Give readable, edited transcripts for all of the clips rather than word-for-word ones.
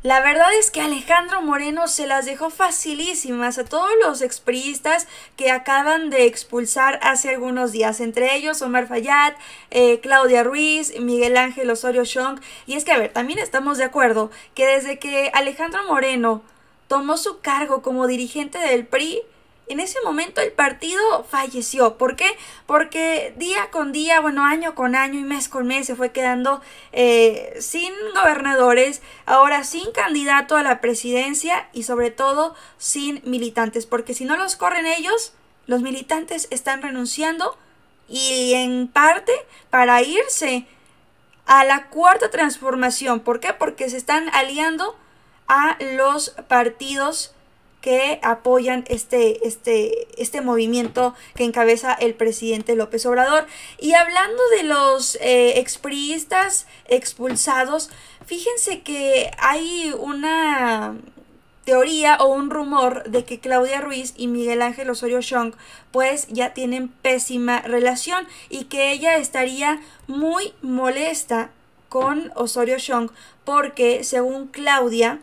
La verdad es que Alejandro Moreno se las dejó facilísimas a todos los expriistas que acaban de expulsar hace algunos días, entre ellos Omar Fayad, Claudia Ruiz, Miguel Ángel Osorio Chong. Y es que, a ver, también estamos de acuerdo que desde que Alejandro Moreno tomó su cargo como dirigente del PRI, en ese momento el partido falleció. ¿Por qué? Porque día con día, bueno, año con año y mes con mes se fue quedando sin gobernadores, ahora sin candidato a la presidencia y sobre todo sin militantes. Porque si no los corren ellos, los militantes están renunciando y en parte para irse a la cuarta transformación. ¿Por qué? Porque se están aliando a los partidos que apoyan este movimiento que encabeza el presidente López Obrador. Y hablando de los expriistas expulsados, fíjense que hay una teoría o un rumor de que Claudia Ruiz y Miguel Ángel Osorio Chong pues ya tienen pésima relación y que ella estaría muy molesta con Osorio Chong porque, según Claudia,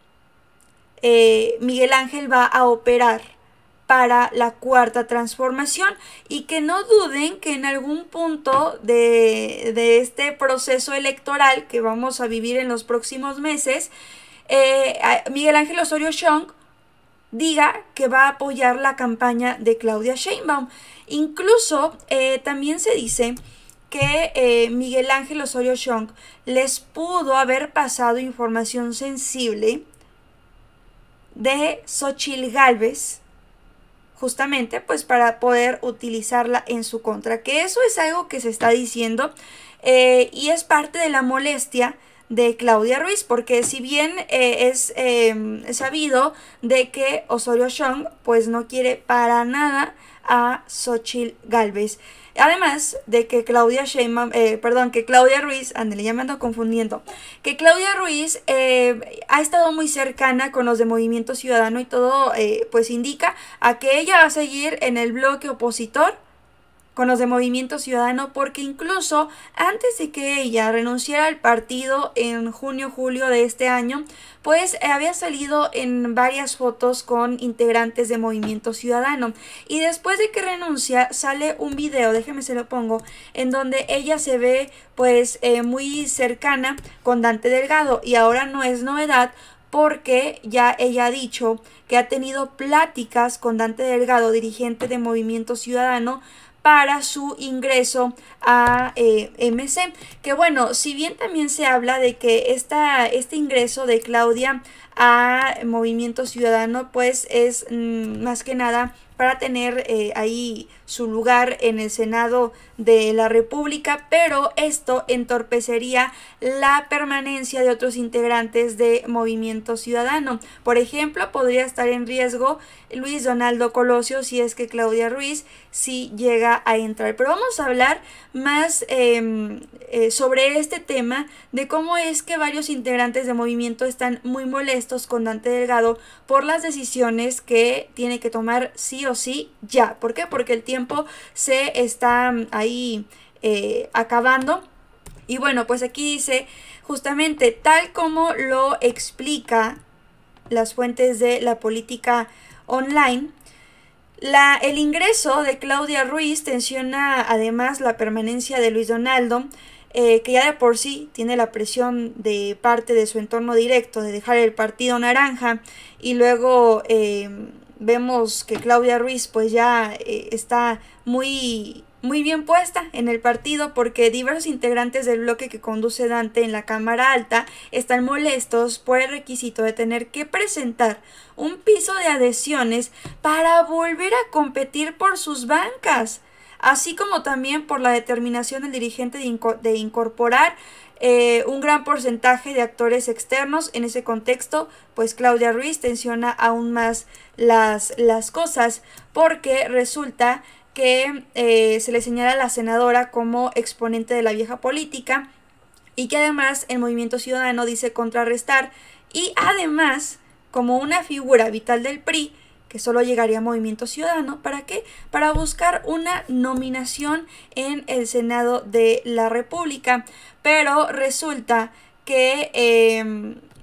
Miguel Ángel va a operar para la cuarta transformación y que no duden que en algún punto de este proceso electoral que vamos a vivir en los próximos meses, Miguel Ángel Osorio Chong diga que va a apoyar la campaña de Claudia Sheinbaum. Incluso también se dice que Miguel Ángel Osorio Chong les pudo haber pasado información sensible de Xóchitl Gálvez, justamente pues para poder utilizarla en su contra, que eso es algo que se está diciendo y es parte de la molestia de Claudia Ruiz, porque si bien es sabido de que Osorio Chong pues no quiere para nada a Xóchitl Gálvez. Además de que Claudia Ruiz, ándale, ya me ando confundiendo, que Claudia Ruiz ha estado muy cercana con los de Movimiento Ciudadano y todo pues indica a que ella va a seguir en el bloque opositor con los de Movimiento Ciudadano, porque incluso antes de que ella renunciara al partido en junio-julio de este año, pues había salido en varias fotos con integrantes de Movimiento Ciudadano. Y después de que renuncia, sale un video, déjeme se lo pongo, en donde ella se ve pues muy cercana con Dante Delgado. Y ahora no es novedad, porque ya ella ha dicho que ha tenido pláticas con Dante Delgado, dirigente de Movimiento Ciudadano, para su ingreso a MC. Que bueno, si bien también se habla de que este ingreso de Claudia a Movimiento Ciudadano pues es más que nada para tener ahí su lugar en el Senado de la República, pero esto entorpecería la permanencia de otros integrantes de Movimiento Ciudadano. Por ejemplo, podría estar en riesgo Luis Donaldo Colosio si es que Claudia Ruiz sí llega a entrar. Pero vamos a hablar más sobre este tema de cómo es que varios integrantes de Movimiento están muy molestos con Dante Delgado por las decisiones que tiene que tomar sí o sí ya. ¿Por qué? Porque el tiempo se está ahí acabando. Y bueno, pues aquí dice justamente tal como lo explica las fuentes de la política online. El ingreso de Claudia Ruiz tensiona además la permanencia de Luis Donaldo, que ya de por sí tiene la presión de parte de su entorno directo de dejar el partido naranja, y luego vemos que Claudia Ruiz pues ya está muy bien puesta en el partido, porque diversos integrantes del bloque que conduce Dante en la Cámara Alta están molestos por el requisito de tener que presentar un piso de adhesiones para volver a competir por sus bancas, así como también por la determinación del dirigente de incorporar un gran porcentaje de actores externos. En ese contexto, pues Claudia Ruiz tensiona aún más las cosas, porque resulta que se le señala a la senadora como exponente de la vieja política y que además el Movimiento Ciudadano dice contrarrestar, y además como una figura vital del PRI que solo llegaría a Movimiento Ciudadano. ¿Para qué? Para buscar una nominación en el Senado de la República. Pero resulta que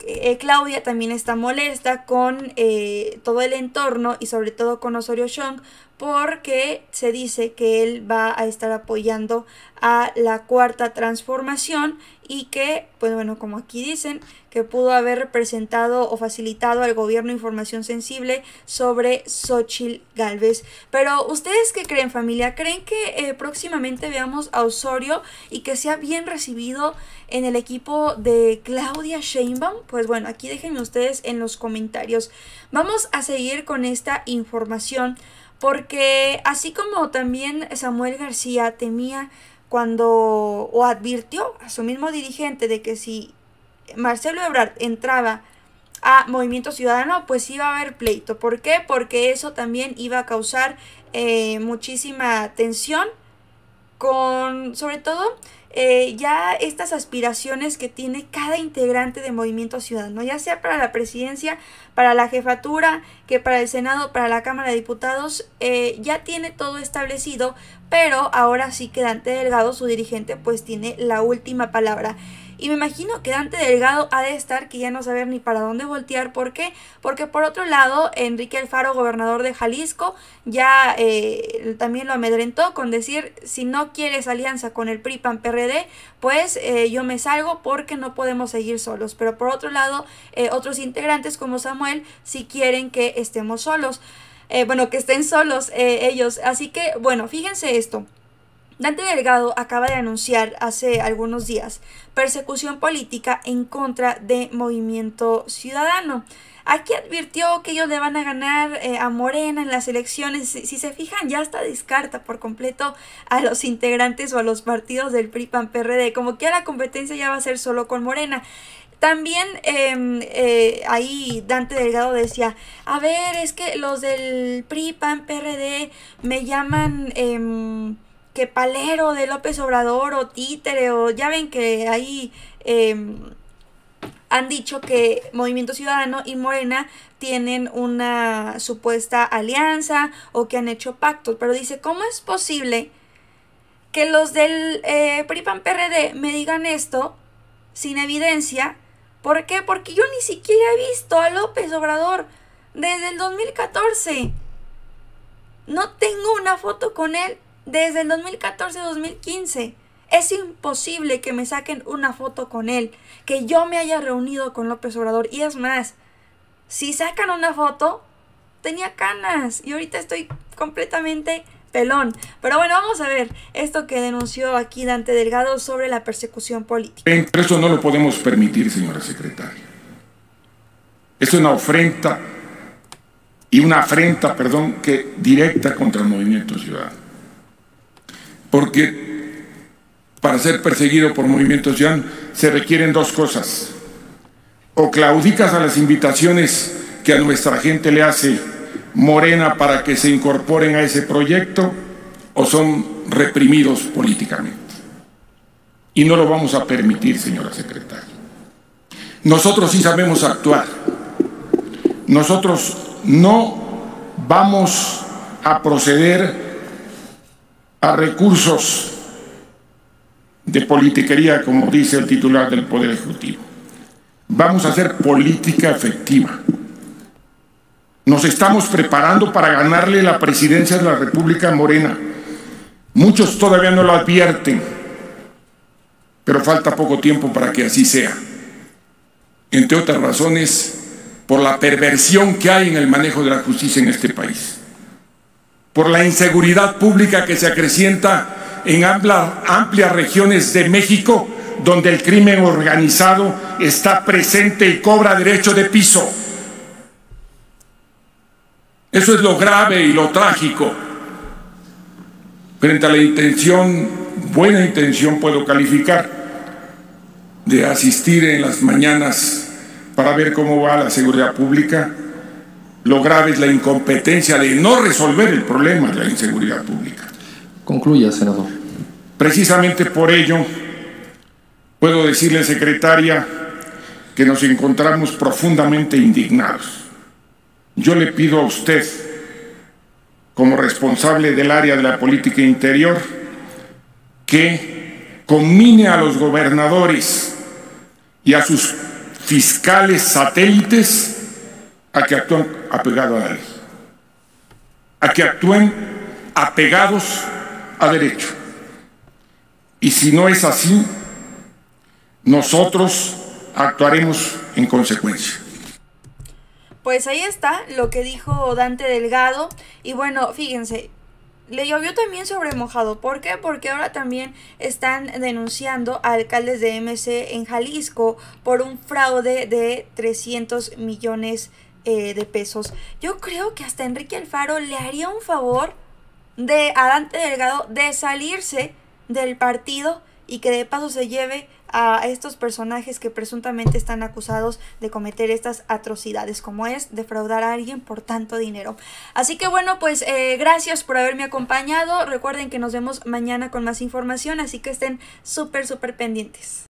Claudia también está molesta con todo el entorno y sobre todo con Osorio Chong, porque se dice que él va a estar apoyando a la Cuarta Transformación y que, pues bueno, como aquí dicen, que pudo haber presentado o facilitado al gobierno información sensible sobre Xóchitl Gálvez. Pero ¿ustedes qué creen, familia? ¿Creen que próximamente veamos a Osorio y que sea bien recibido en el equipo de Claudia Sheinbaum? Pues bueno, aquí déjenme ustedes en los comentarios. Vamos a seguir con esta información, porque así como también Samuel García temía cuando o advirtió a su mismo dirigente de que si Marcelo Ebrard entraba a Movimiento Ciudadano, pues iba a haber pleito. ¿Por qué? Porque eso también iba a causar muchísima tensión con, sobre todo, ya estas aspiraciones que tiene cada integrante de Movimiento Ciudadano, ya sea para la presidencia, para la jefatura, que para el Senado, para la Cámara de Diputados, ya tiene todo establecido, pero ahora sí que Dante Delgado, su dirigente, pues tiene la última palabra. Y me imagino que Dante Delgado ha de estar que ya no saber ni para dónde voltear. ¿Por qué? Porque por otro lado, Enrique Alfaro, gobernador de Jalisco, ya también lo amedrentó con decir: si no quieres alianza con el PRI, PAN, PRD, pues yo me salgo porque no podemos seguir solos. Pero por otro lado, otros integrantes como Samuel sí quieren que estemos solos. Bueno, que estén solos ellos. Así que, bueno, fíjense esto. Dante Delgado acaba de anunciar hace algunos días persecución política en contra de Movimiento Ciudadano. Aquí advirtió que ellos le van a ganar a Morena en las elecciones. Si se fijan, ya hasta descarta por completo a los integrantes o a los partidos del PRI, PAN, PRD. Como que la competencia ya va a ser solo con Morena. También ahí Dante Delgado decía: a ver, es que los del PRI, PAN, PRD me llaman que palero de López Obrador o títere, o ya ven que ahí han dicho que Movimiento Ciudadano y Morena tienen una supuesta alianza o que han hecho pactos. Pero dice: ¿cómo es posible que los del PRI, PAN, PRD me digan esto sin evidencia? ¿Por qué? Porque yo ni siquiera he visto a López Obrador desde el 2014. No tengo una foto con él desde el 2014-2015. Es imposible que me saquen una foto con él, que yo me haya reunido con López Obrador. Y es más, si sacan una foto, tenía canas y ahorita estoy completamente pelón. Pero bueno, vamos a ver esto que denunció aquí Dante Delgado sobre la persecución política. Pero eso no lo podemos permitir, señora secretaria. Es una afrenta que directa contra el Movimiento Ciudadano. Porque para ser perseguido por Movimiento Ciudadano se requieren dos cosas: o claudicas a las invitaciones que a nuestra gente le hace Morena para que se incorporen a ese proyecto, o son reprimidos políticamente. Y no lo vamos a permitir, señora secretaria. Nosotros sí sabemos actuar. Nosotros no vamos a proceder a recursos de politiquería, como dice el titular del Poder Ejecutivo. Vamos a hacer política efectiva. Nos estamos preparando para ganarle la presidencia de la República a Morena. Muchos todavía no lo advierten, pero falta poco tiempo para que así sea. Entre otras razones, por la perversión que hay en el manejo de la justicia en este país, por la inseguridad pública que se acrecienta en amplias regiones de México, donde el crimen organizado está presente y cobra derecho de piso. Eso es lo grave y lo trágico. Frente a la intención, buena intención puedo calificar, de asistir en las mañanas para ver cómo va la seguridad pública, lo grave es la incompetencia de no resolver el problema de la inseguridad pública. Concluya, senador. Precisamente por ello, puedo decirle, secretaria, que nos encontramos profundamente indignados. Yo le pido a usted, como responsable del área de la política interior, que conmine a los gobernadores y a sus fiscales satélites a que actúen apegados a la ley, a que actúen apegados a derecho. Y si no es así, nosotros actuaremos en consecuencia. Pues ahí está lo que dijo Dante Delgado. Y bueno, fíjense, le llovió también sobre mojado. ¿Por qué? Porque ahora también están denunciando a alcaldes de MC en Jalisco por un fraude de 300 millones de pesos. Yo creo que hasta Enrique Alfaro le haría un favor a Dante Delgado de salirse del partido y que de paso se lleve a estos personajes que presuntamente están acusados de cometer estas atrocidades, como es defraudar a alguien por tanto dinero. Así que bueno, pues gracias por haberme acompañado. Recuerden que nos vemos mañana con más información, así que estén súper pendientes.